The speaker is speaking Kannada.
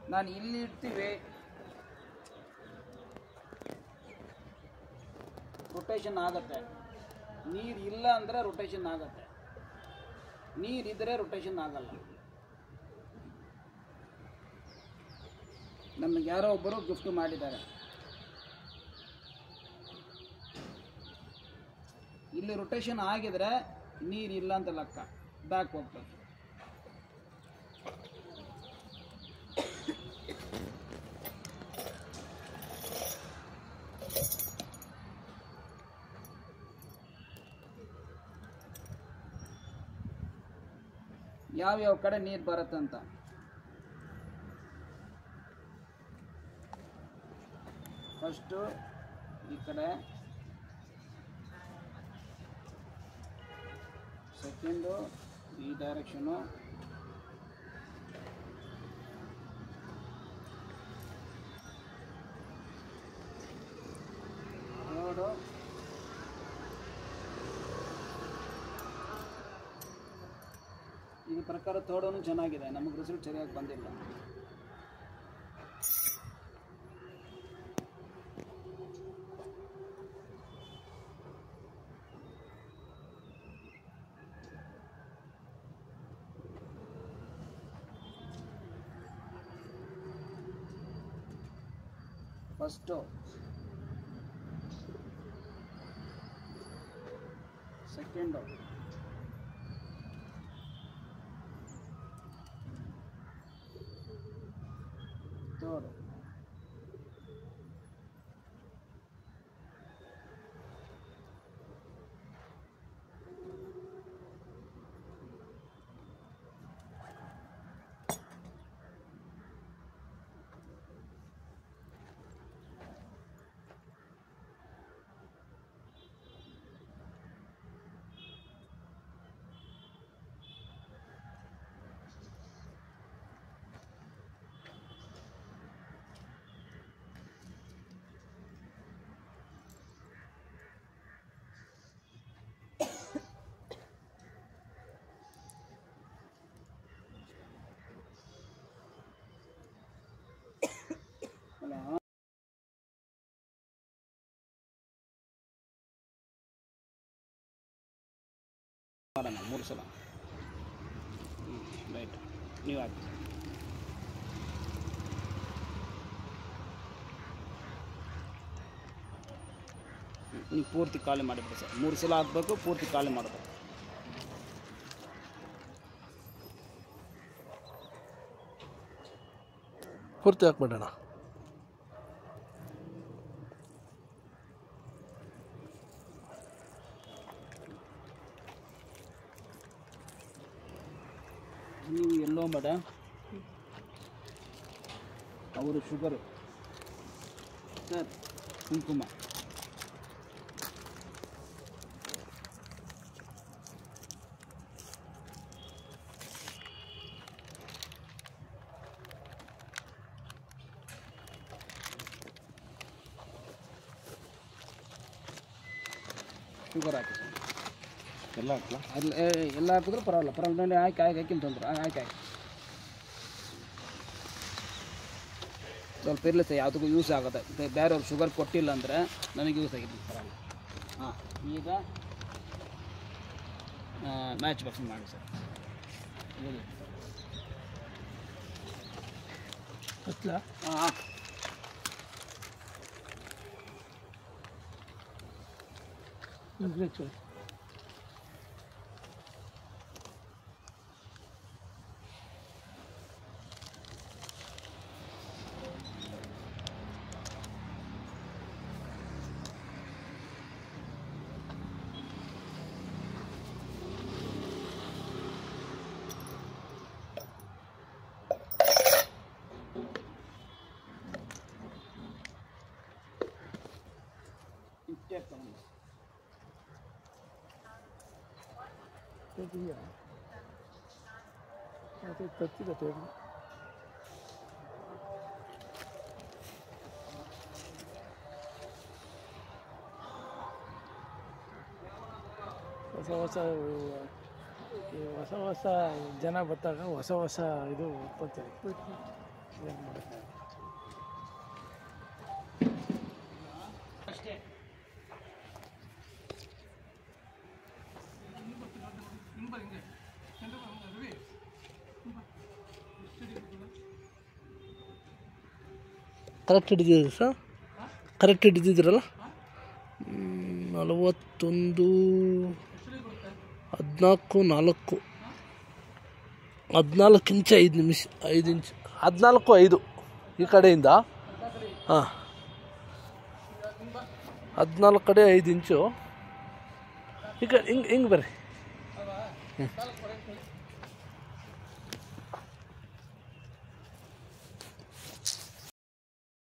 ನಾನು ಇಲ್ಲಿ ಇಡ್ತೀವಿ, ರೊಟೇಷನ್ ಆಗುತ್ತೆ. ನೀರು ಇಲ್ಲ ಅಂದರೆ ರೊಟೇಷನ್ ಆಗುತ್ತೆ, ನೀರಿದ್ದರೆ ರೊಟೇಷನ್ ಆಗಲ್ಲ. ನಮಗೆ ಯಾರೋ ಒಬ್ಬರು ಗಿಫ್ಟ್ ಮಾಡಿದ್ದಾರೆ. ಇಲ್ಲಿ ರೊಟೇಷನ್ ಆಗಿದ್ರೆ ನೀರಿಲ್ಲ ಅಂತ ಲೆಕ್ಕ, ಬ್ಯಾಕ್ ಹೋಗ್ತದೆ. ಯಾವ್ಯಾವ ಕಡೆ ನೀರು ಬರುತ್ತಂತ ಫಸ್ಟು ಈ ಕಡೆ, ಸೆಕೆಂಡು ಈ ಡೈರೆಕ್ಷನು, ಥರ್ಡು ಈ ಪ್ರಕಾರ ಥರ್ಡೂ ಚೆನ್ನಾಗಿದೆ. ನಮಗೆ ರಿಸಲ್ಟ್ ಸರಿಯಾಗಿ ಬಂದಿಲ್ಲ. ಫಸ್ಟು, ಸೆಕೆಂಡು, ಥರ್ಡ್, ಮಾಡೋಣ 3 ಸಲ. ರೈಟ್, ನೀವು ಹಾಕಿ. ನೀವು ಪೂರ್ತಿ ಖಾಲಿ ಮಾಡಿಬಿಡಿ ಸರ್. 3 ಸಲ ಹಾಕಬೇಕು, ಪೂರ್ತಿ ಖಾಲಿ ಮಾಡಬೇಕು. ಪೂರ್ತಿ ಹಾಕ್ಬಿಡೋಣ. ನೀವು ಎಲ್ಲೋ ಬೇಡ, ಅವರು ಶುಗರು ಸರ್, ಕುಂಕುಮ, ಶುಗರ್ ಹಾಕಿ ಸರ್. ಎಲ್ಲ ಹಾಕ್ಲಾ? ಅಲ್ಲಿ ಎಲ್ಲ ಹಾಕಿದ್ರು ಪರವಾಗಿಲ್ಲ. ಹಾಕಿ ಹಾಕಿನ ತೊಂದ್ರೆ ಹಾಕಿ ಸ್ವಲ್ಪ ಇರಲಿ ಸರ್, ಯಾವುದಕ್ಕೂ ಯೂಸ್ ಆಗುತ್ತೆ. ಬೇರೆಯವ್ರು ಶುಗರ್ ಕೊಟ್ಟಿಲ್ಲ ಅಂದರೆ ನನಗೆ ಯೂಸ್ ಆಗಿದ್ದು ಪರವಾಗಿಲ್ಲ. ಹಾಂ, ಈಗ ಮ್ಯಾಚ್ ಬಾಕ್ಸಿಂಗ್ ಮಾಡಿ ಸರ್. ಹಾಂ, ಹೊಸ ಜನ ಬಂದಾಗ ಹೊಸ ಇದು ಉತ್ಪತ್ತಿ ಆಯ್ತು. ಅಷ್ಟೇ. ಕರೆಕ್ಟ್ ಹಿಡಿದಿದ್ದೀರಿ ಸರ್, ಕರೆಕ್ಟ್ ಹಿಡಿದಿದ್ದೀರಲ್ಲ. 41 14 14 ಇಂಚ್ 5 ನಿಮಿಷ 5 ಇಂಚ್ 14 5 ಈ ಕಡೆಯಿಂದ. ಹಾಂ 14 ಕಡೆ 5 ಇಂಚು. ಈಗ ಹಿಂಗೆ ಬರ್ರಿ.